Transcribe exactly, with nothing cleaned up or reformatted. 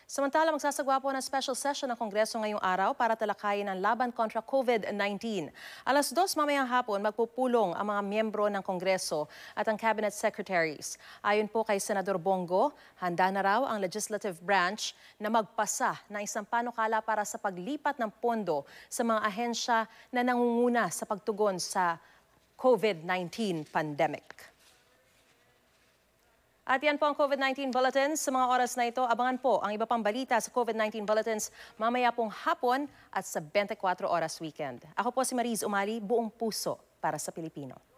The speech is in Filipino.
Samantala, magsasagwa po ng special session ng Kongreso ngayong araw para talakayin ang laban kontra COVID nineteen. Alas dos mamayang hapon, magpupulong ang mga miyembro ng Kongreso at ang Cabinet Secretaries. Ayon po kay Senador Bongo, handa na raw ang legislative branch na magpasa ng isang panukala para sa paglipat ng pondo sa mga ahensya na nangunguna sa pagtugon sa COVID nineteen pandemic. At yan po ang COVID nineteen bulletins. Sa mga oras na ito, abangan po ang iba pang balita sa COVID nineteen bulletins mamaya pong hapon at sa twenty-four oras weekend. Ako po si Mariz Umali, buong puso para sa Pilipino.